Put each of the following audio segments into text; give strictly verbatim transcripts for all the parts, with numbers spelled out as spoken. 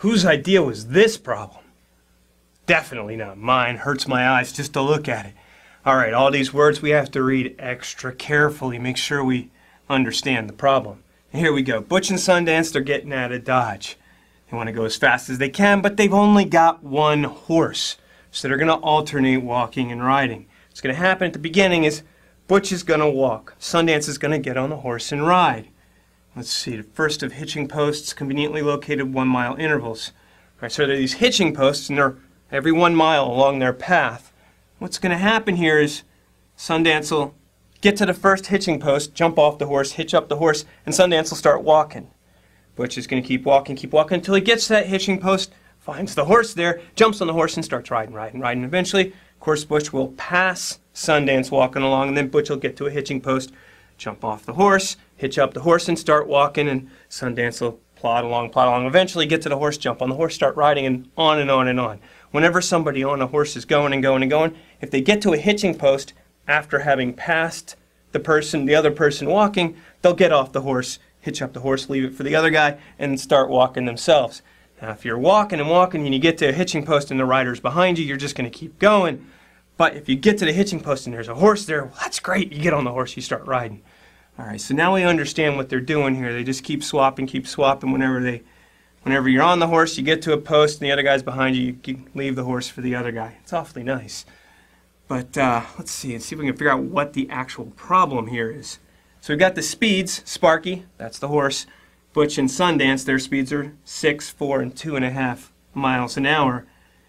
Whose idea was this problem? Definitely not mine. Hurts my eyes just to look at it. All right, all these words we have to read extra carefully. Make sure we understand the problem. And here we go. Butch and Sundance, they're getting out of Dodge. They want to go as fast as they can, but they've only got one horse. So they're going to alternate walking and riding. What's going to happen at the beginning is Butch is going to walk. Sundance is going to get on the horse and ride. Let's see, the first of hitching posts, conveniently located one mile intervals. All right, so there are these hitching posts, and they're every one mile along their path. What's going to happen here is Sundance will get to the first hitching post, jump off the horse, hitch up the horse, and Sundance will start walking. Butch is going to keep walking, keep walking, until he gets to that hitching post, finds the horse there, jumps on the horse, and starts riding, riding, riding. Eventually, of course, Butch will pass Sundance walking along, and then Butch will get to a hitching post, jump off the horse, hitch up the horse, and start walking, and Sundance will plod along, plod along, eventually get to the horse, jump on the horse, start riding, and on and on and on. Whenever somebody on a horse is going and going and going, if they get to a hitching post after having passed the person, the other person walking, they'll get off the horse, hitch up the horse, leave it for the other guy, and start walking themselves. Now, if you're walking and walking and you get to a hitching post and the rider's behind you, you're just going to keep going. But if you get to the hitching post and there's a horse there, well, that's great. You get on the horse, you start riding. All right, so now we understand what they're doing here. They just keep swapping, keep swapping. Whenever they, whenever you're on the horse, you get to a post and the other guy's behind you, you leave the horse for the other guy. It's awfully nice. But uh, let's see, let's see if we can figure out what the actual problem here is. So we've got the speeds. Sparky, that's the horse. Butch and Sundance, their speeds are six, four, and two and a half miles an hour.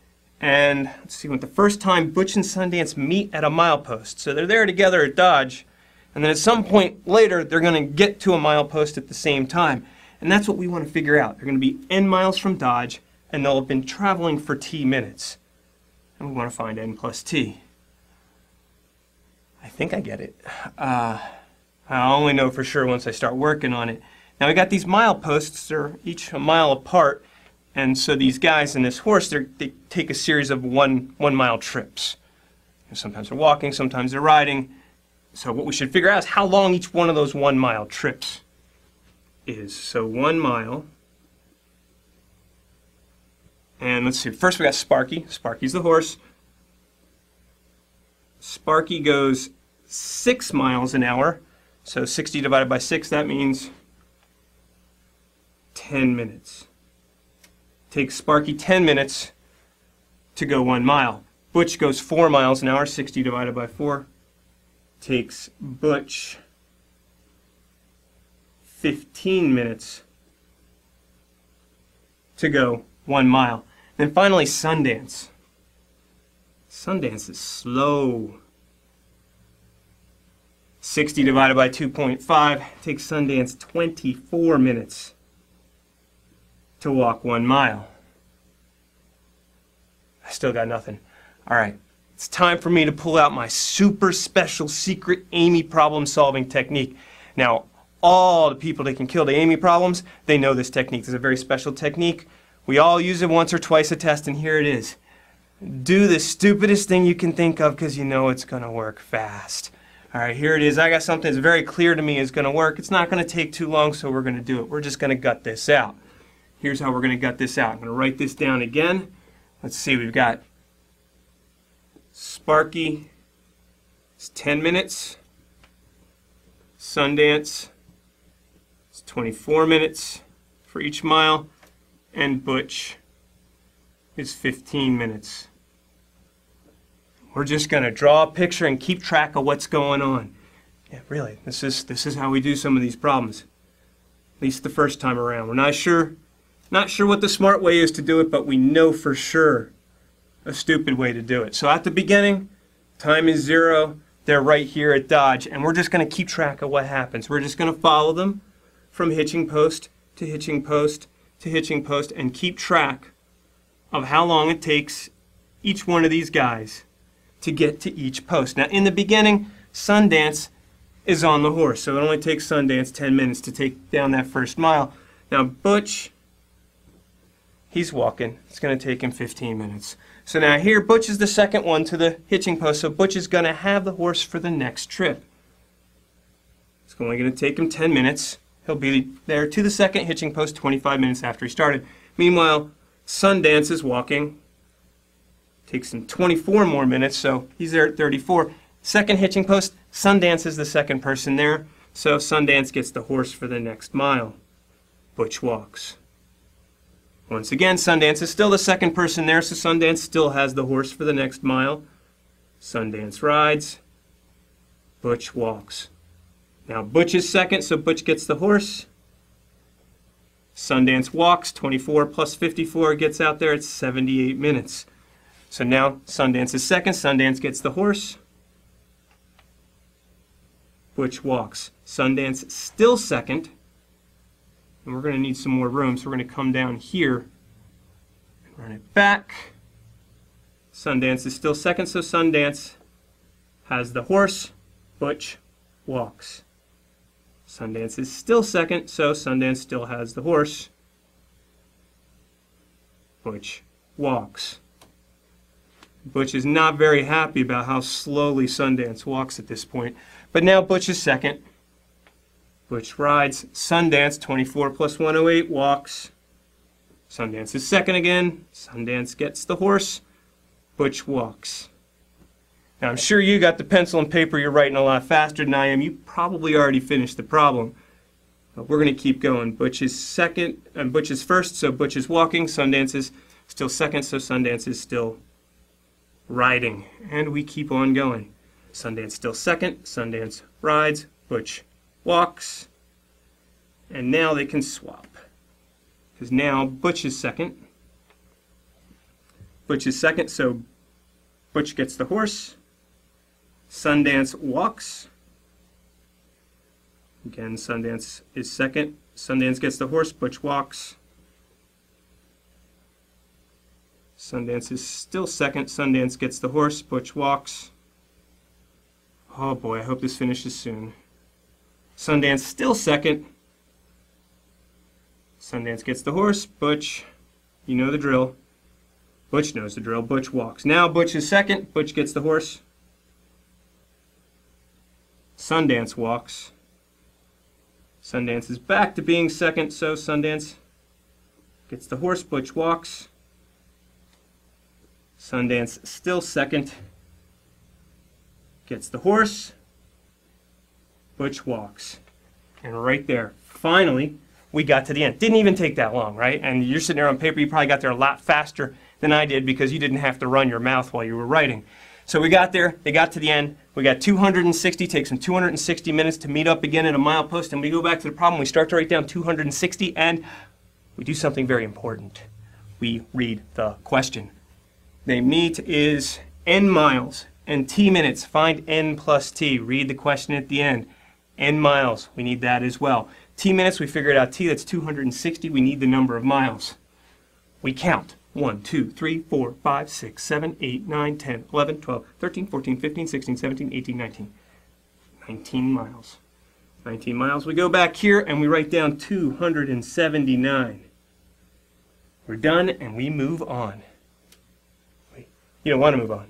And let's see, when the first time Butch and Sundance meet at a milepost. So they're there together at Dodge, and then at some point later, they're going to get to a milepost at the same time. And that's what we want to figure out. They're going to be n miles from Dodge, and they'll have been traveling for t minutes. And we want to find n plus t. I think I get it. Uh, I'll only know for sure once I start working on it. Now we got these mileposts. They're each a mile apart. And so these guys and this horse, they take a series of one, one mile trips. And sometimes they're walking, sometimes they're riding. So what we should figure out is how long each one of those one mile trips is. So one mile. And let's see, first we got Sparky. Sparky's the horse. Sparky goes six miles an hour. So sixty divided by six, that means ten minutes. Takes Sparky ten minutes to go one mile. Butch goes four miles an hour, sixty divided by four. Takes Butch fifteen minutes to go one mile. Then finally Sundance. Sundance is slow. sixty divided by two point five takes Sundance twenty-four minutes to walk one mile. I still got nothing. All right, it's time for me to pull out my super special secret AIME problem solving technique. Now, all the people that can kill the AIME problems, they know this technique. It's a very special technique. We all use it once or twice a test, and here it is. Do the stupidest thing you can think of because you know it's going to work fast. All right, here it is. I got something that's very clear to me is going to work. It's not going to take too long, so we're going to do it. We're just going to gut this out. Here's how we're going to gut this out. I'm going to write this down again. Let's see, we've got Sparky, it's ten minutes. Sundance, it's twenty-four minutes for each mile. And Butch is fifteen minutes. We're just going to draw a picture and keep track of what's going on. Yeah, really, this is, this is how we do some of these problems. At least the first time around. We're not sure, not sure what the smart way is to do it, but we know for sure a stupid way to do it. So at the beginning, time is zero. They're right here at Dodge, and we're just going to keep track of what happens. We're just going to follow them from hitching post to hitching post to hitching post and keep track of how long it takes each one of these guys to get to each post. Now, in the beginning, Sundance is on the horse, so it only takes Sundance ten minutes to take down that first mile. Now, Butch, he's walking. It's going to take him fifteen minutes. So now here, Butch is the second one to the hitching post, so Butch is going to have the horse for the next trip. It's only going to take him ten minutes. He'll be there to the second hitching post twenty-five minutes after he started. Meanwhile, Sundance is walking. Takes him twenty-four more minutes, so he's there at thirty-four. Second hitching post, Sundance is the second person there, so Sundance gets the horse for the next mile. Butch walks. Once again, Sundance is still the second person there, so Sundance still has the horse for the next mile. Sundance rides. Butch walks. Now Butch is second, so Butch gets the horse. Sundance walks. twenty-four plus fifty-four gets out there. It's seventy-eight minutes. So now Sundance is second. Sundance gets the horse. Butch walks. Sundance still second. And we're going to need some more room, so we're going to come down here and run it back. Sundance is still second, so Sundance has the horse. Butch walks. Sundance is still second, so Sundance still has the horse. Butch walks. Butch is not very happy about how slowly Sundance walks at this point. But now Butch is second. Butch rides. Sundance, twenty-four plus one oh eight, walks. Sundance is second again. Sundance gets the horse. Butch walks. Now I'm sure you got the pencil and paper, you're writing a lot faster than I am. You probably already finished the problem. But we're going to keep going. Butch is second, and Butch is first, so Butch is walking. Sundance is still second, so Sundance is still riding. And we keep on going. Sundance still second. Sundance rides. Butch walks. And now they can swap. Because now Butch is second. Butch is second, so Butch gets the horse. Sundance walks. Again, Sundance is second. Sundance gets the horse. Butch walks. Sundance is still second. Sundance gets the horse. Butch walks. Oh boy, I hope this finishes soon. Sundance still second. Sundance gets the horse. Butch, you know the drill. Butch knows the drill. Butch walks. Now Butch is second. Butch gets the horse. Sundance walks. Sundance is back to being second, so Sundance gets the horse. Butch walks. Sundance still second. Gets the horse. Butch walks. And right there, finally, we got to the end. Didn't even take that long, right? And you're sitting there on paper, you probably got there a lot faster than I did because you didn't have to run your mouth while you were writing. So we got there, they got to the end. We got two hundred sixty, takes them two hundred sixty minutes to meet up again at a milepost, and we go back to the problem. We start to write down two hundred sixty, and we do something very important. We read the question. They meet is n miles and t minutes. Find n plus t. Read the question at the end. N miles, we need that as well. T minutes, we figured out t, that's two hundred sixty. We need the number of miles. We count. one, two, three, four, five, six, seven, eight, nine, ten, eleven, twelve, thirteen, fourteen, fifteen, sixteen, seventeen, eighteen, nineteen. nineteen miles. nineteen miles. We go back here and we write down two hundred seventy-nine. We're done and we move on. Wait, you don't want to move on.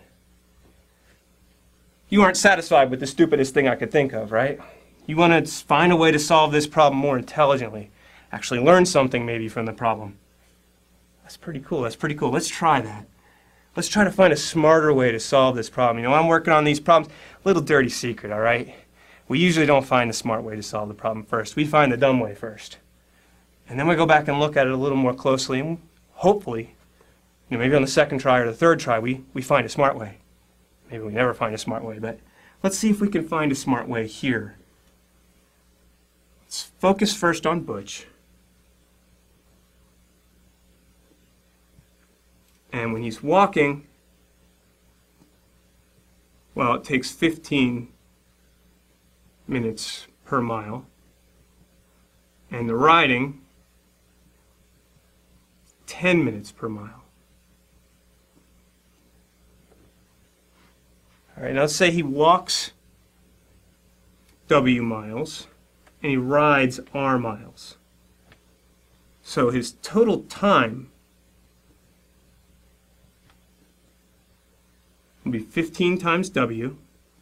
You aren't satisfied with the stupidest thing I could think of, right? You want to find a way to solve this problem more intelligently. Actually learn something maybe from the problem. That's pretty cool. That's pretty cool. Let's try that. Let's try to find a smarter way to solve this problem. You know, I'm working on these problems. Little dirty secret, all right? We usually don't find the smart way to solve the problem first. We find the dumb way first. And then we go back and look at it a little more closely, and hopefully, you know, maybe on the second try or the third try, we, we find a smart way. Maybe we never find a smart way, but let's see if we can find a smart way here. Let's focus first on Butch. And when he's walking, well, it takes fifteen minutes per mile. And the riding, ten minutes per mile. All right, now let's say he walks W miles and he rides R miles. So his total time will be fifteen times W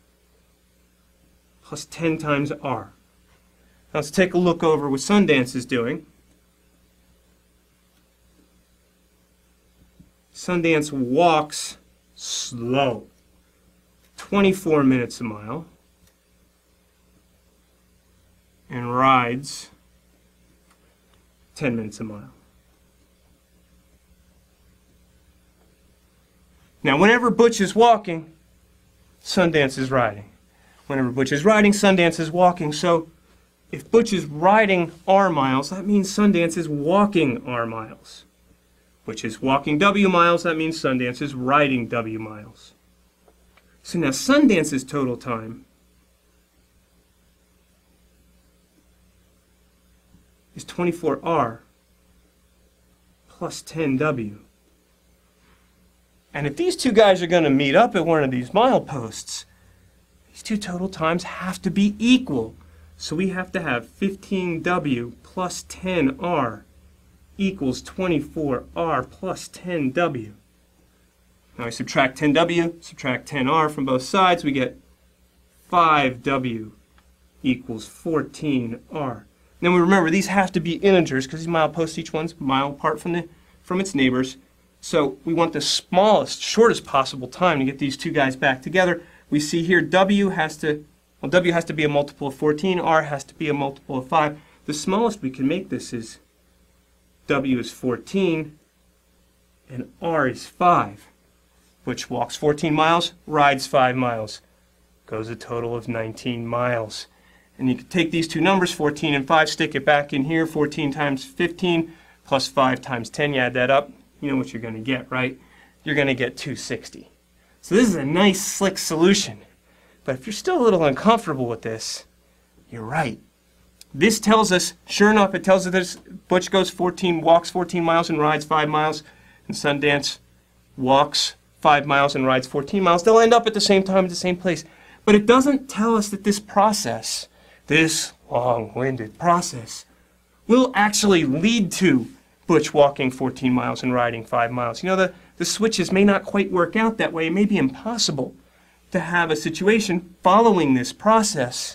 plus ten times R. Now let's take a look over what Sundance is doing. Sundance walks slow, twenty-four minutes a mile, and rides ten minutes a mile. Now, whenever Butch is walking, Sundance is riding. Whenever Butch is riding, Sundance is walking. So if Butch is riding R miles, that means Sundance is walking R miles. Butch is walking W miles, that means Sundance is riding W miles. So now Sundance's total time is twenty-four R plus ten W. And if these two guys are going to meet up at one of these mileposts, these two total times have to be equal. So we have to have fifteen W plus ten R equals twenty-four R plus ten W. Now we subtract ten W, subtract ten R from both sides, we get five W equals fourteen R. Now we remember these have to be integers because these mileposts, each one's a mile apart from, the, from its neighbors. So we want the smallest, shortest possible time to get these two guys back together. We see here W has to, well, W has to be a multiple of fourteen, R has to be a multiple of five. The smallest we can make this is W is fourteen and R is five. Butch walks fourteen miles, rides five miles. Goes a total of nineteen miles. And you can take these two numbers, fourteen and five, stick it back in here. fourteen times fifteen plus five times ten, you add that up. You know what you're going to get, right? You're going to get two hundred sixty. So this is a nice, slick solution. But if you're still a little uncomfortable with this, you're right. This tells us, sure enough, it tells us this Butch goes fourteen, walks fourteen miles and rides five miles, and Sundance walks five miles and rides fourteen miles. They'll end up at the same time at the same place. But it doesn't tell us that this process, this long-winded process, will actually lead to Butch walking fourteen miles and riding five miles. You know, the, the switches may not quite work out that way. It may be impossible to have a situation following this process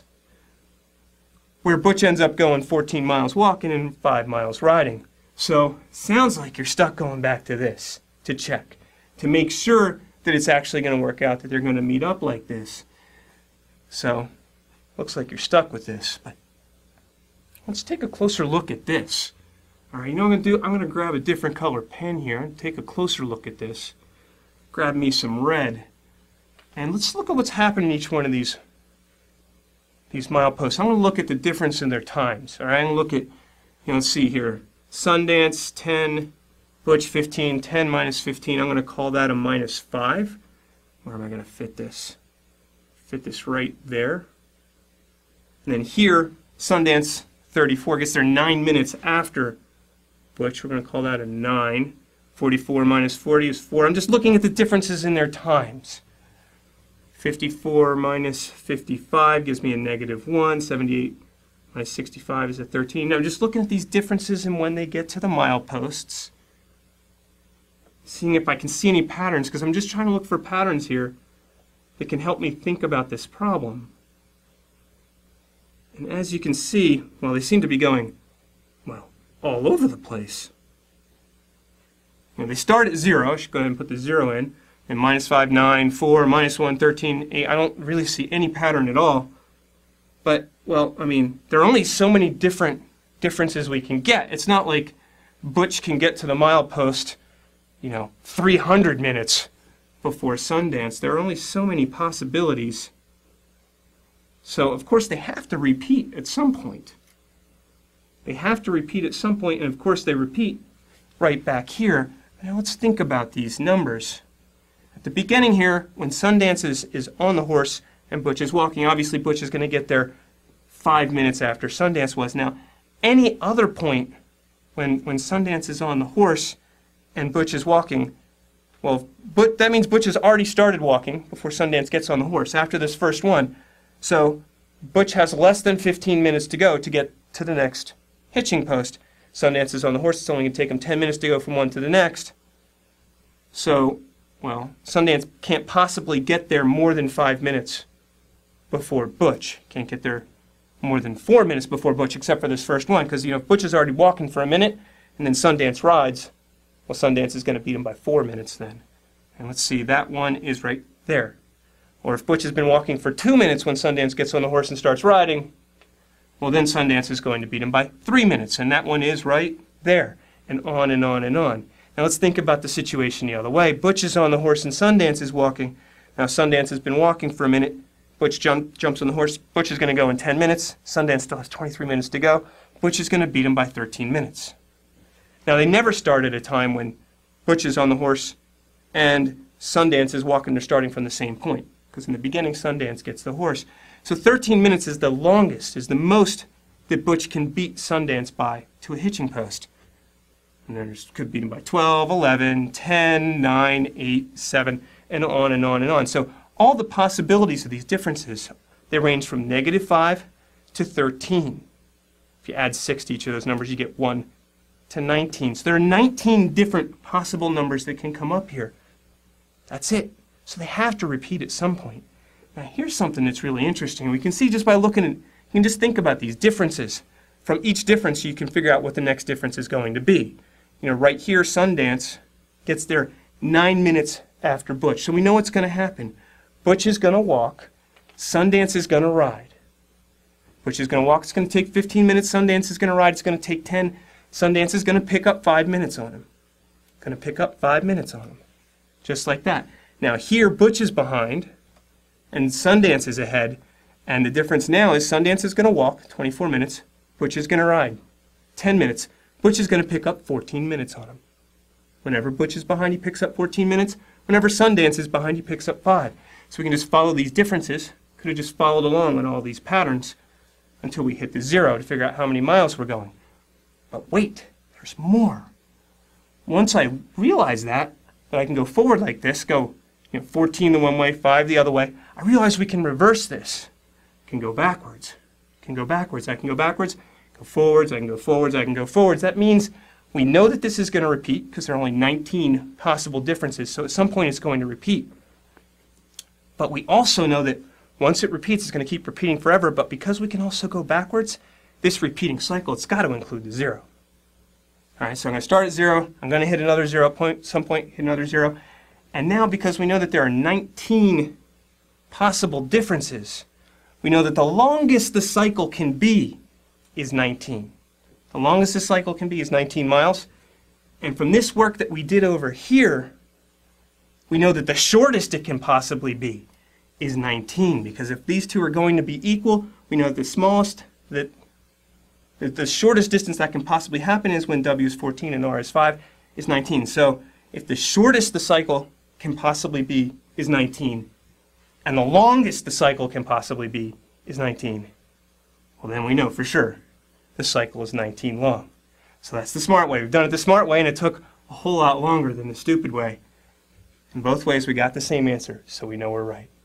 where Butch ends up going fourteen miles walking and five miles riding. So, sounds like you're stuck going back to this to check, to make sure that it's actually going to work out, that they're going to meet up like this. So, looks like you're stuck with this. But let's take a closer look at this. All right, you know what I'm going to do? I'm going to grab a different color pen here and take a closer look at this. Grab me some red. And let's look at what's happening in each one of these, these mileposts. I'm going to look at the difference in their times. All right, I'm going to look at, you know, let's see here. Sundance, ten, Butch, fifteen, ten minus fifteen. I'm going to call that a minus five. Where am I going to fit this? Fit this right there. And then here, Sundance, thirty-four, gets there nine minutes after Butch. We're going to call that a nine. forty-four minus forty is four. I'm just looking at the differences in their times. fifty-four minus fifty-five gives me a negative one. seventy-eight minus sixty-five is a thirteen. Now, I'm just looking at these differences in when they get to the mileposts. Seeing if I can see any patterns, because I'm just trying to look for patterns here that can help me think about this problem. And as you can see, well, they seem to be going, well, all over the place. You know, they start at zero. I should go ahead and put the zero in. And minus five, nine, four, minus one, thirteen, eight. I don't really see any pattern at all. But, well, I mean, there are only so many different differences we can get. It's not like Butch can get to the milepost, you know, three hundred minutes before Sundance. There are only so many possibilities. So, of course, they have to repeat at some point. They have to repeat at some point, and of course they repeat right back here. Now let's think about these numbers. At the beginning here, when Sundance is, is on the horse and Butch is walking, obviously Butch is going to get there five minutes after Sundance was. Now, any other point when, when Sundance is on the horse and Butch is walking, well, but that means Butch has already started walking before Sundance gets on the horse, after this first one. So Butch has less than fifteen minutes to go to get to the next hitching post. Sundance is on the horse. It's only going to take him ten minutes to go from one to the next. So, well, Sundance can't possibly get there more than five minutes before Butch. Can't get there more than four minutes before Butch, except for this first one, because, you know, if Butch is already walking for a minute and then Sundance rides, Well, Sundance is going to beat him by four minutes then. And let's see, that one is right there. Or if Butch has been walking for two minutes when Sundance gets on the horse and starts riding, well, then Sundance is going to beat him by three minutes. And that one is right there. And on and on and on. Now let's think about the situation the other way. Butch is on the horse and Sundance is walking. Now Sundance has been walking for a minute. Butch jump, jumps on the horse. Butch is going to go in ten minutes. Sundance still has twenty-three minutes to go. Butch is going to beat him by thirteen minutes. Now they never start at a time when Butch is on the horse and Sundance is walking. They're starting from the same point. Because in the beginning, Sundance gets the horse. So thirteen minutes is the longest, is the most that Butch can beat Sundance by to a hitching post. And then there could beat him by twelve, eleven, ten, nine, eight, seven, and on and on and on. So all the possibilities of these differences, they range from negative five to thirteen. If you add six to each of those numbers, you get one to nineteen. So there are nineteen different possible numbers that can come up here. That's it. So they have to repeat at some point. Now here's something that's really interesting. We can see just by looking at, you can just think about these differences. From each difference, you can figure out what the next difference is going to be. You know, right here, Sundance gets there nine minutes after Butch. So we know what's going to happen. Butch is going to walk. Sundance is going to ride. Butch is going to walk. It's going to take fifteen minutes. Sundance is going to ride. It's going to take ten. Sundance is going to pick up five minutes on him. Going to pick up five minutes on him. Just like that. Now here, Butch is behind, and Sundance is ahead. And the difference now is Sundance is going to walk twenty-four minutes. Butch is going to ride ten minutes. Butch is going to pick up fourteen minutes on him. Whenever Butch is behind, he picks up fourteen minutes. Whenever Sundance is behind, he picks up five. So we can just follow these differences. Could have just followed along on all these patterns until we hit the zero to figure out how many miles we're going. But wait, there's more. Once I realize that, that I can go forward like this, go you know, fourteen the one way, five the other way, I realize we can reverse this. I can go backwards. I can go backwards. I can go backwards. Go forwards. I can go forwards. I can go forwards. That means we know that this is going to repeat because there are only nineteen possible differences. So at some point it's going to repeat. But we also know that once it repeats, it's going to keep repeating forever. But because we can also go backwards, this repeating cycle, it's got to include the zero. All right, so I'm going to start at zero. I'm going to hit another zero point, some point, hit another zero. And now because we know that there are nineteen possible differences, we know that the longest the cycle can be is nineteen. The longest the cycle can be is nineteen miles. And from this work that we did over here, we know that the shortest it can possibly be is nineteen. Because if these two are going to be equal, we know that the smallest, that the, the shortest distance that can possibly happen is when W is fourteen and R is five, is nineteen. So if the shortest the cycle can possibly be is nineteen, and the longest the cycle can possibly be is nineteen, well then we know for sure the cycle is nineteen long. So that's the smart way. We've done it the smart way, and it took a whole lot longer than the stupid way. In both ways we got the same answer, so we know we're right.